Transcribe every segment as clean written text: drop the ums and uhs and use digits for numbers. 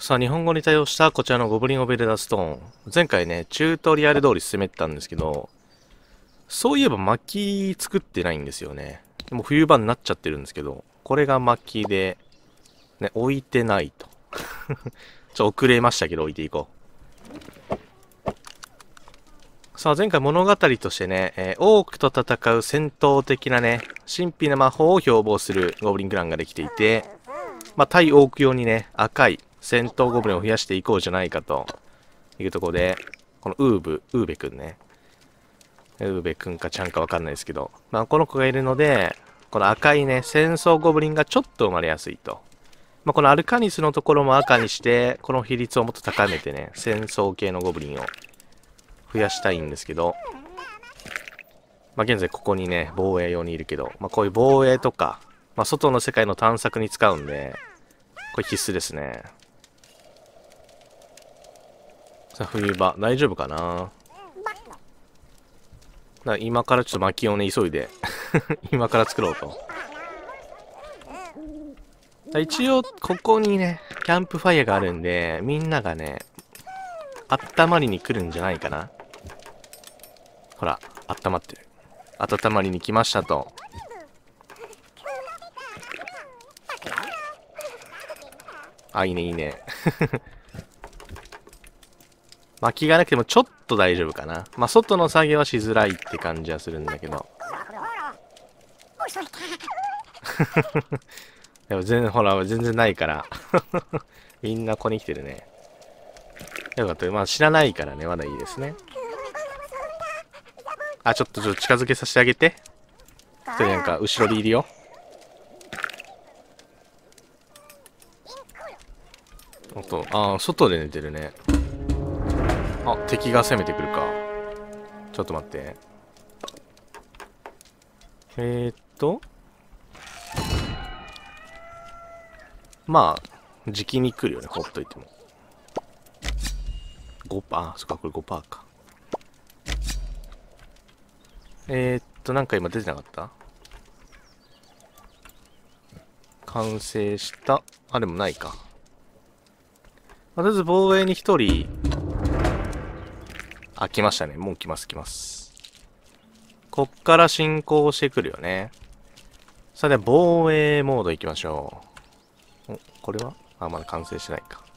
さあ、日本語に対応したこちらのゴブリン・オブ・エルダーストーン。前回ね、チュートリアル通り進めてたんですけど、そういえば薪作ってないんですよね。でも冬場になっちゃってるんですけど、これが薪で、ね、置いてないと。遅れましたけど置いていこう。さあ、前回物語としてね、オークと戦う戦闘的なね、神秘な魔法を標榜するゴブリンクランができていて、対オーク用にね、赤い戦闘ゴブリンを増やしていこうじゃないかというところで、このウーベくんね。ウーベくんかちゃんかわかんないですけど、この子がいるので、この赤いね、戦争ゴブリンがちょっと生まれやすいと。このアルカニスのところも赤にして、この比率をもっと高めてね、戦争系のゴブリンを増やしたいんですけど、現在ここにね、防衛用にいるけど、こういう防衛とか、外の世界の探索に使うんで、これ必須ですね。さあ、冬場、大丈夫かな。今からちょっと薪をね、急いで今から作ろうと。一応、ここにね、キャンプファイヤーがあるんで、みんながね、温まりに来るんじゃないかな。ほら、温まってる。温まりに来ましたと。あ、いいね、いいね。薪がなくてもちょっと大丈夫かな。外の作業はしづらいって感じはするんだけど。でもほら、全然ないから。みんなここに来てるね。よかった。知らないからね、まだいいですね。あ、ちょっと近づけさせてあげて。一人なんか後ろにいるよ。外で寝てるね。あ、敵が攻めてくるか。ちょっと待って。じきに来るよね、ほっといても。5%、そっか、これ5%か。なんか今出てなかった？完成した。あ、でもないか。とりあえず防衛に1人。あ、来ましたね。もう来ます。こっから進行してくるよね。さあ、では防衛モード行きましょう。これはまだ完成してないか。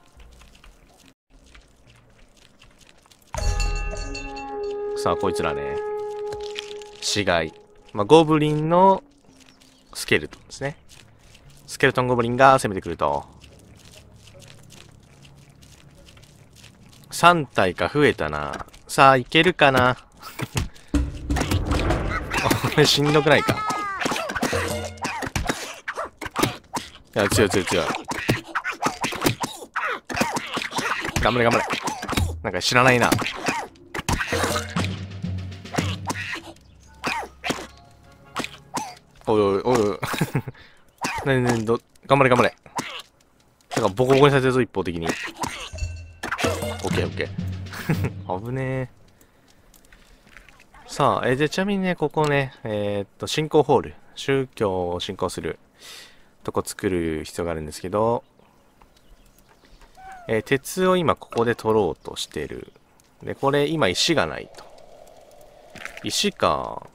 さあ、こいつらね。死骸。ゴブリンのスケルトンですね。スケルトンゴブリンが攻めてくると。3体か増えたな。さあ、いけるかな。これしんどくないか。いや、強い。頑張れ。なんか知らないな。おい。頑張れ。なんかボコボコにされてるぞ、一方的に。オッケー。危ねえ。さあ、で、ちなみにね、ここね、信仰ホール。宗教を信仰するとこ作る必要があるんですけど、鉄を今ここで取ろうとしてる。で、これ今石がないと。石か。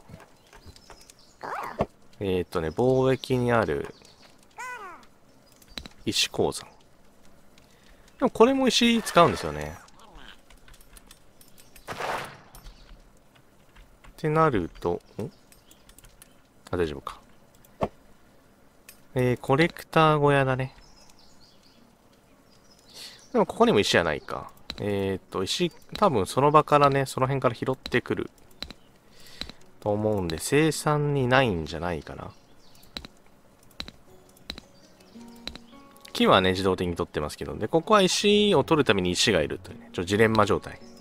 貿易にある石鉱山。でもこれも石使うんですよね。ってなると、大丈夫か。コレクター小屋だね。でもここにも石はないか。石、多分その場からね、その辺から拾ってくると思うんで、生産にないんじゃないかな。木はね、自動的に取ってますけど、で、ここは石を取るために石がいるというね、ジレンマ状態。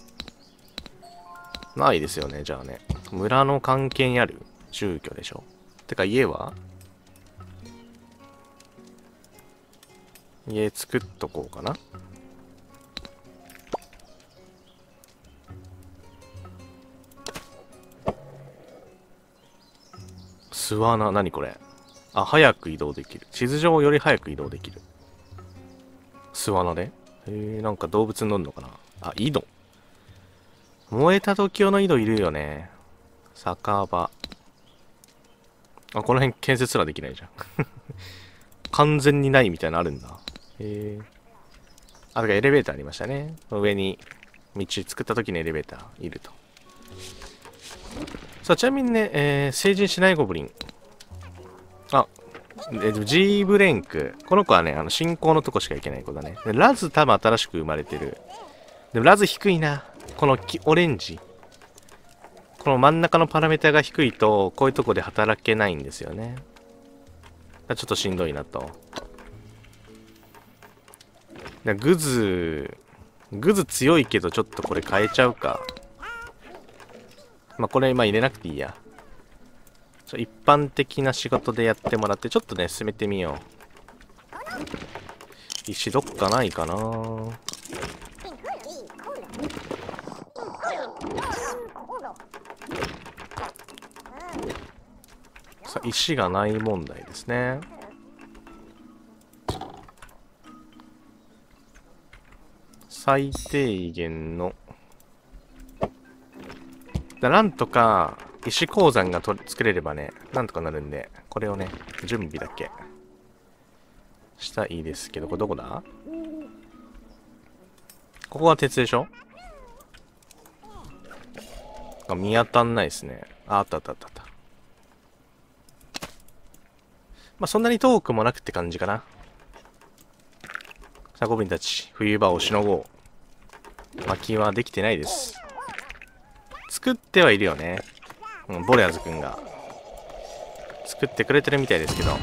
ないですよね、じゃあね。村の関係にある住居でしょ。てか家は家作っとこうかな。巣穴、何これ。あ、早く移動できる。地図上より早く移動できる。巣穴でなんか動物に乗るのかな。あ、井戸。燃えた時用の井戸いるよね。酒場。あ、この辺建設すらできないじゃん。完全にないみたいなのあるんだ。あ、だからエレベーターありましたね。上に道作った時にエレベーターいると。さあ、ちなみにね、成人しないゴブリン。あ、G ブレンク。この子はね、進行のとこしか行けない子だね。でラズ多分新しく生まれてる。でもラズ低いな。このオレンジ。この真ん中のパラメータが低いと、こういうとこで働けないんですよね。ちょっとしんどいなと。グズ強いけどちょっとこれ変えちゃうか。まあこれ今入れなくていいや。一般的な仕事でやってもらってちょっとね進めてみよう。石どっかないかな。さあ石がない問題ですね。最低限のなんとか石鉱山が作れればね、なんとかなるんで、これをね、準備だけしたらいいですけど、これどこだ？ここは鉄でしょ？あ、見当たんないですね。あったあったあったあった。まあ、そんなに遠くもなくって感じかな。さあ、ゴブリンたち、冬場をしのごう。薪はできてないです。作ってはいるよね。うん、ボレアズくんが。作ってくれてるみたいですけど。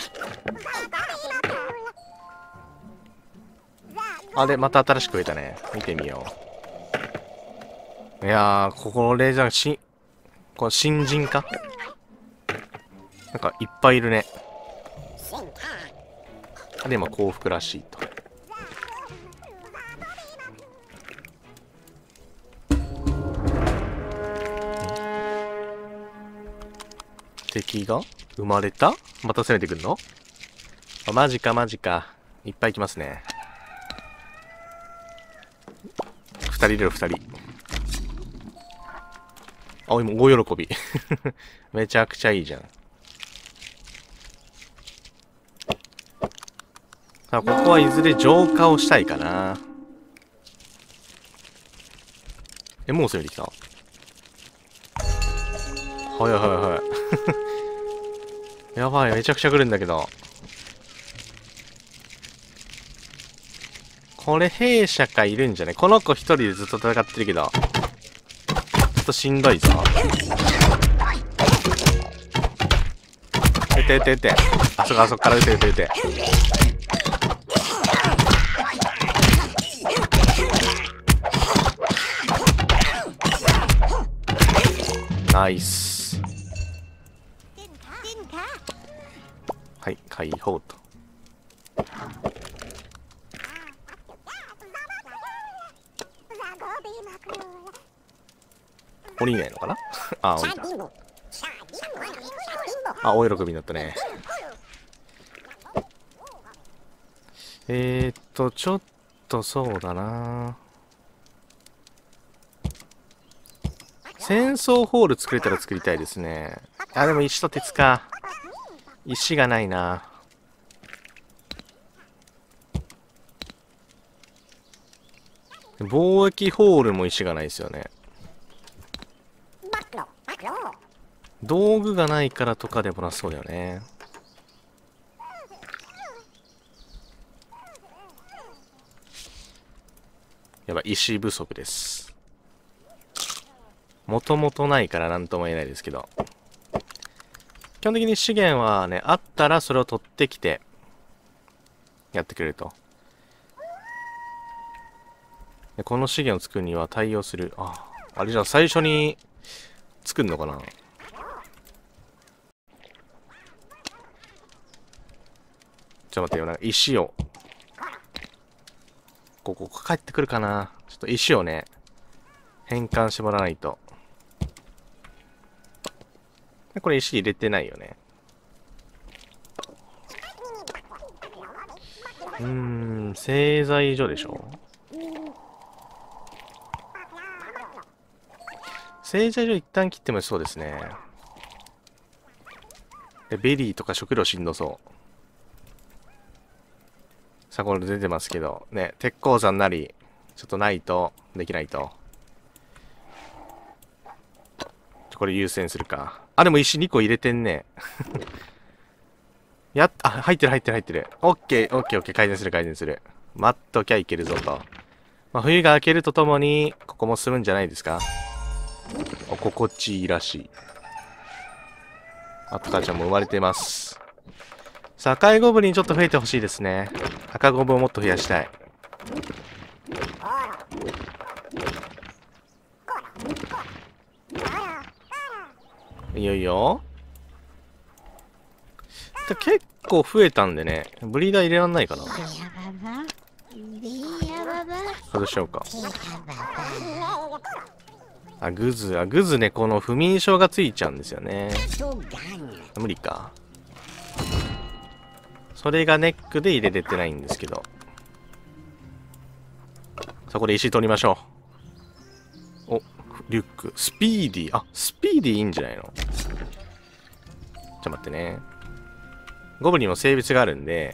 あれ、また新しく増えたね。見てみよう。いやー、これじゃこれ新人か？なんかいっぱいいるね。で、今幸福らしいと。敵が生まれた？また攻めてくるの？あ、マジかマジか。いっぱい来ますね。2人いるよ、2人。あ、今大喜び。めちゃくちゃいいじゃん。さあ、ここはいずれ浄化をしたいかな。もう攻めてきた。はいはいはい。やばい、めちゃくちゃ来るんだけど。これ弊社かいるんじゃない？この子一人でずっと戦ってるけど。ちょっとしんどいぞ。撃て撃て撃て。あそこから撃て撃て撃て。ナイス。はい、解放と。降りないのかな？あ、降りた。あ、大喜びになったね。ちょっとそうだな。戦争ホール作れたら作りたいですね。あ、でも石と鉄か。石がないな。貿易ホールも石がないですよね。道具がないからとかでもなそうだよね。やばい、石不足です。もともとないから何とも言えないですけど。基本的に資源はね、あったらそれを取ってきて、やってくれると。でこの資源を作るには対応する。あれじゃあ最初に作るのかな？ちょっと待ってよ、なんか石を。ここ帰ってくるかな？ちょっと石をね、変換してもらわないと。これ石入れてないよね。 製材所でしょ。製材所一旦切ってもそうですね。で、ベリーとか食料しんどそう。さあ、これ出てますけど、ね、鉄鉱山なり、ちょっとないと、できないと。これ優先するか。あ、でも石2個入れてんね。入ってる入ってる入ってる。オッケー、オッケー、オッケー、改善する改善する。待っときゃいけるぞと。まあ、冬が明けるとともに、ここも進むんじゃないですか。お、心地いいらしい。赤ちゃんも生まれてます。さあ、赤いゴブリンちょっと増えてほしいですね。赤ゴブをもっと増やしたい。いよいよ。結構増えたんでね、ブリーダー入れらんないかな。どうしようか。あ、グズね、この不眠症がついちゃうんですよね。無理か。それがネックで入れれてないんですけど。そこで石取りましょう。お、リュック。スピーディー。あ、スピーディーいいんじゃないの？ちょっと待ってね。ゴブリンも性別があるんで、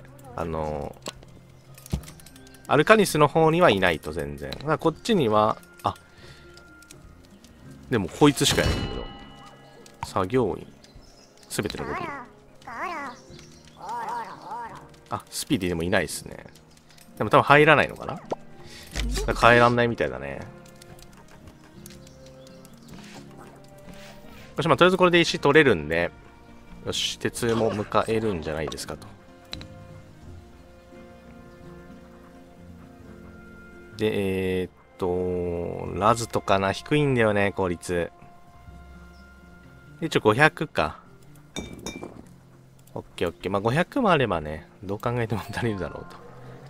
アルカニスの方にはいないと全然。だからこっちには、あ、でもこいつしかいないんだけど。作業員。すべてのゴブリン。あ、スピーディーでもいないですね。でも多分入らないのかな？変えらんないみたいだね。よし、まあ、とりあえずこれで石取れるんで、よし、鉄も迎えるんじゃないですかと。で、ラズとかな、低いんだよね、効率。一応500か。オッケーオッケー。まあ、500もあればね、どう考えても足りるだろうと。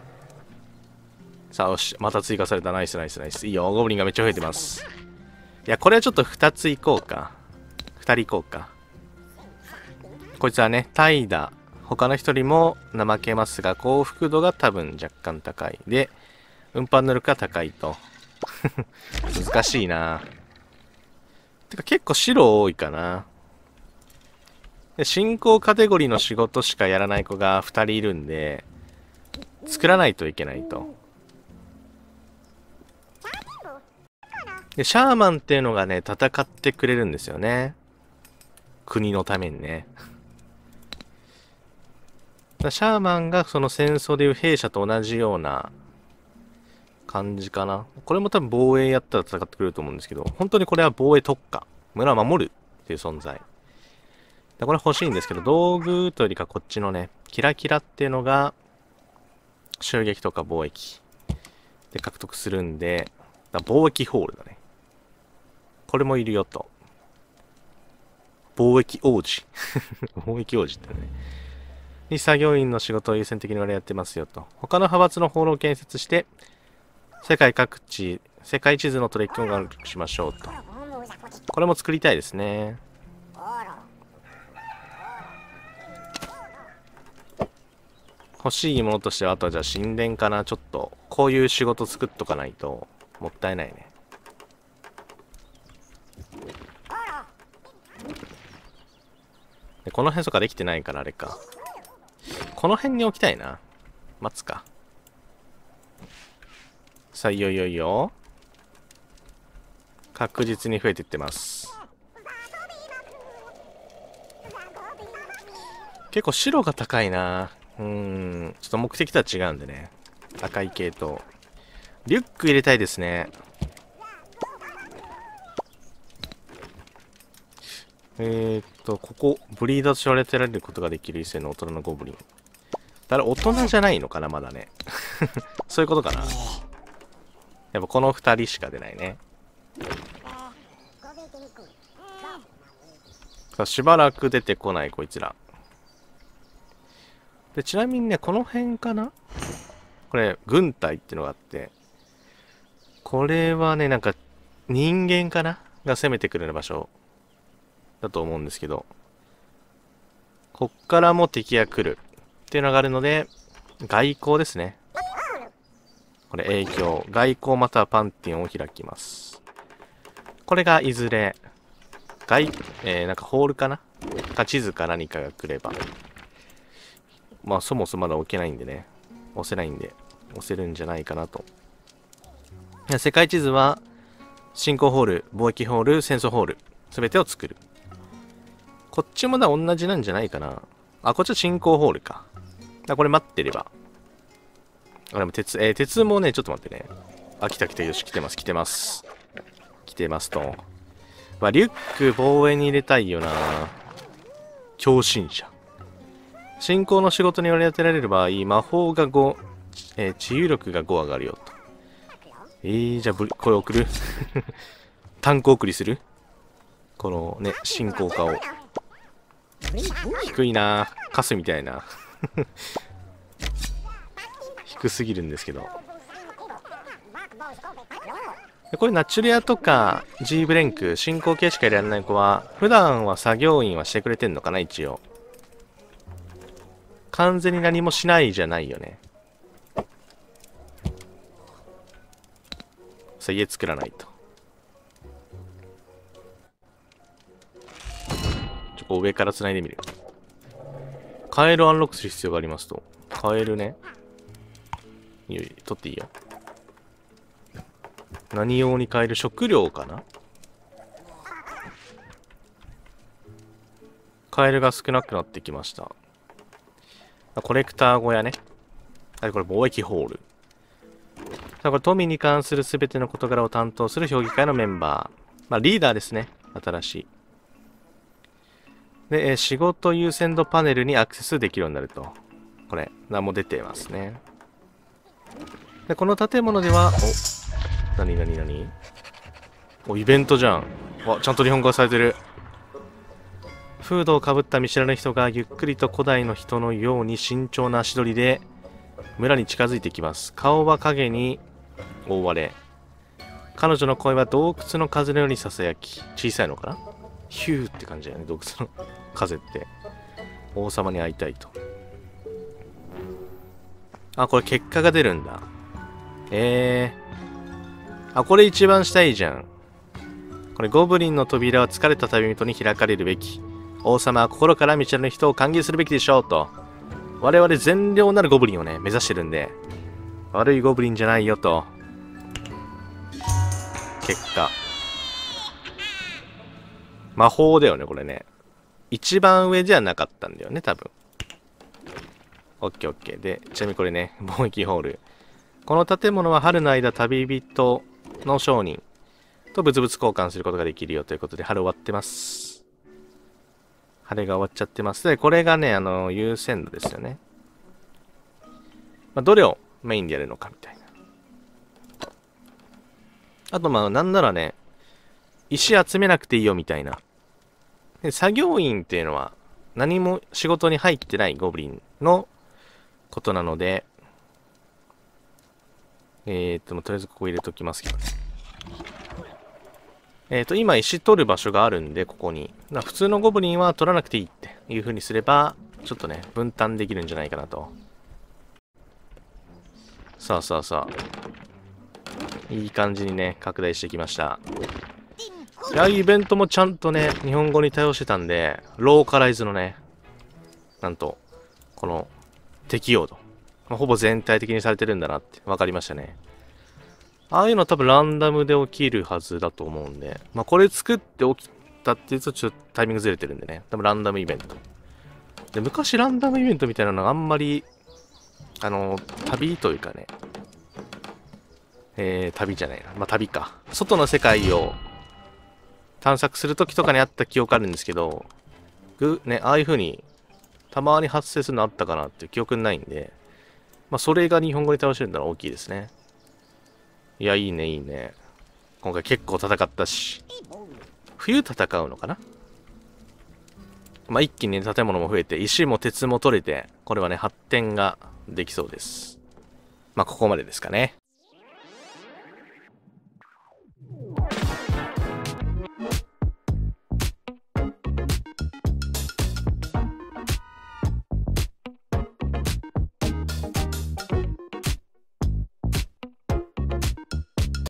さあ、よし、また追加された。ナイスナイスナイス。いいよ、ゴブリンがめっちゃ増えてます。いや、これはちょっと2ついこうか。2人いこうか。こいつはね、怠惰。他の人よりも怠けますが、幸福度が多分若干高い。で、運搬能力が高いと。難しいな。てか結構白多いかな。で、進行カテゴリーの仕事しかやらない子が2人いるんで、作らないといけないと。で、シャーマンっていうのがね、戦ってくれるんですよね。国のためにね。シャーマンがその戦争でいう兵舎と同じような感じかな。これも多分防衛やったら戦ってくれると思うんですけど、本当にこれは防衛特化。村を守るっていう存在。これ欲しいんですけど、道具というよりかこっちのね、キラキラっていうのが、襲撃とか貿易で獲得するんで、貿易ホールだね。これもいるよと。貿易王子。貿易王子ってね。に作業員の仕事を優先的に我々やってますよと。他の派閥のホールを建設して、世界各地、世界地図の取り組みを協力しましょうと。これも作りたいですね。欲しいものとしては、あとはじゃあ神殿かな。ちょっと、こういう仕事作っとかないと、もったいないね。でこの辺とかできてないからあれか。この辺に置きたいな。待つか。さあ、いよいよいよ。確実に増えていってます。結構白が高いな。ちょっと目的とは違うんでね。赤い系統。リュック入れたいですね。ここ、ブリーダーとして育てられることができる異性の大人のゴブリン。だから大人じゃないのかな、まだね。そういうことかな。やっぱこの2人しか出ないね。しばらく出てこない、こいつら。で、ちなみにね、この辺かな？これ、軍隊ってのがあって、これはね、なんか、人間かなが攻めてくれる場所だと思うんですけど、こっからも敵が来るっていうのがあるので、外交ですね。 これ影響。外交またはパンティオンを開きます。これがいずれ、なんかホールかなか地図か何かが来れば。まあそもそもまだ置けないんでね。押せないんで、押せるんじゃないかなと。世界地図は、侵攻ホール、貿易ホール、戦争ホール、すべてを作る。こっちも同じなんじゃないかな。あ、こっちは侵攻ホールか。これ待ってれば。あ、でも鉄もね、ちょっと待ってね。あ、来た来た。よし、来てます、来てます。来てますと。まあ、リュック防衛に入れたいよな。狂信者。信仰の仕事に割り当てられる場合、魔法が5、治癒力が5上がるよと。じゃあ、これ送る単行送りするこのね、信仰化を。低いなカスみたいな。低すぎるんですけど。これナチュレアとか G ブレンク、進行形しかやらない子は、普段は作業員はしてくれてんのかな、一応。完全に何もしないじゃないよね。さあ、家作らないと。上から繋いでみる。カエルをアンロックする必要がありますと。カエルね。取っていいよ。何用にカエル？食料かな？カエルが少なくなってきました。コレクター小屋ね。これ貿易ホール。これ富に関するすべての事柄を担当する評議会のメンバー。まあリーダーですね。新しい。で、仕事優先度パネルにアクセスできるようになると。これ、何も出てますね。で、この建物では、何イベントじゃん。ちゃんと日本語がされてる。フードをかぶった見知らぬ人がゆっくりと古代の人のように慎重な足取りで村に近づいてきます。顔は影に覆われ、彼女の声は洞窟の風のようにささやき、小さいのかな？ヒューって感じだよね、洞窟の風って。王様に会いたいと。あ、これ結果が出るんだ。これ一番下いいじゃん。これゴブリンの扉は疲れた旅人に開かれるべき。王様は心から道の人を歓迎するべきでしょうと。我々善良なるゴブリンをね、目指してるんで、悪いゴブリンじゃないよと。結果。魔法だよね、これね。一番上じゃなかったんだよね、多分。オッケーオッケー。で、ちなみにこれね、貿易ホール。この建物は春の間、旅人の商人と物々交換することができるよということで、春終わってます。春が終わっちゃってます。で、これがね、優先度ですよね。まあ、どれをメインでやるのかみたいな。あと、なんならね、石集めなくていいよみたいな。で、作業員っていうのは何も仕事に入ってないゴブリンのことなので、とりあえずここ入れときますけどね。今石取る場所があるんで、ここに。普通のゴブリンは取らなくていいっていう風にすれば、ちょっとね、分担できるんじゃないかなと。さあ。いい感じにね、拡大してきました。いや、イベントもちゃんとね、日本語に対応してたんで、ローカライズのね、なんと、この適用度。ほぼ全体的にされてるんだなって分かりましたね。ああいうの多分ランダムで起きるはずだと思うんで、これ作って起きたっていうとちょっとタイミングずれてるんでね、多分ランダムイベント。で、昔ランダムイベントみたいなのがあんまり、旅というかね、旅じゃないな。旅か。外の世界を探索するときとかにあった記憶あるんですけど、ああいう風にたまに発生するのあったかなっていう記憶ないんで、それが日本語に対応してるんだら大きいですね。いや、いいね。今回結構戦ったし。冬戦うのかな？一気にね、建物も増えて、石も鉄も取れて、これはね、発展ができそうです。ここまでですかね。